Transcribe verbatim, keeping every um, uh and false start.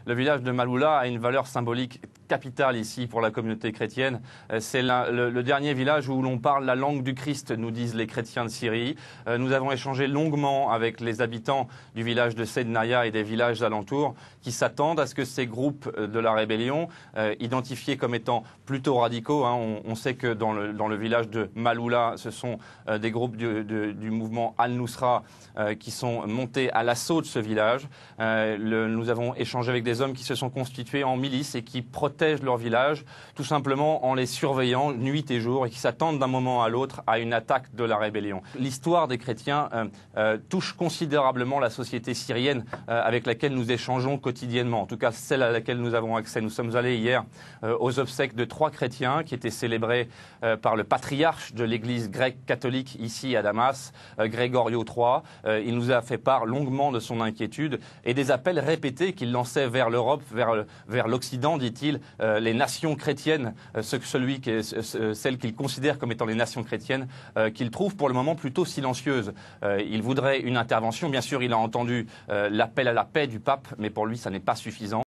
Le village de Maaloula a une valeur symbolique capitale ici pour la communauté chrétienne. C'est le, le dernier village où l'on parle la langue du Christ, nous disent les chrétiens de Syrie. Nous avons échangé longuement avec les habitants du village de Sednaya et des villages alentours qui s'attendent à ce que ces groupes de la rébellion, euh, identifiés comme étant plutôt radicaux, hein, on, on sait que dans le, dans le village de Maaloula, ce sont euh, des groupes du, de, du mouvement Al-Nusra euh, qui sont montés à l'assaut de ce village. Euh, le, nous avons échangé avec des hommes qui se sont constitués en milice et qui protègent leur village tout simplement en les surveillant nuit et jour et qui s'attendent d'un moment à l'autre à une attaque de la rébellion. L'histoire des chrétiens euh, euh, touche considérablement la société syrienne euh, avec laquelle nous échangeons quotidiennement, en tout cas celle à laquelle nous avons accès. Nous sommes allés hier euh, aux obsèques de trois chrétiens qui étaient célébrés euh, par le patriarche de l'église grecque catholique ici à Damas, euh, Grégorio trois. Euh, il nous a fait part longuement de son inquiétude et des appels répétés qu'il lançait vers l'Europe, vers, vers l'Occident, dit-il, euh, les nations chrétiennes, euh, ce, celui qui, euh, celles qu'il considère comme étant les nations chrétiennes, euh, qu'il trouve pour le moment plutôt silencieuses. Euh, il voudrait une intervention. Bien sûr, il a entendu euh, l'appel à la paix du pape, mais pour lui, ça n'est pas suffisant.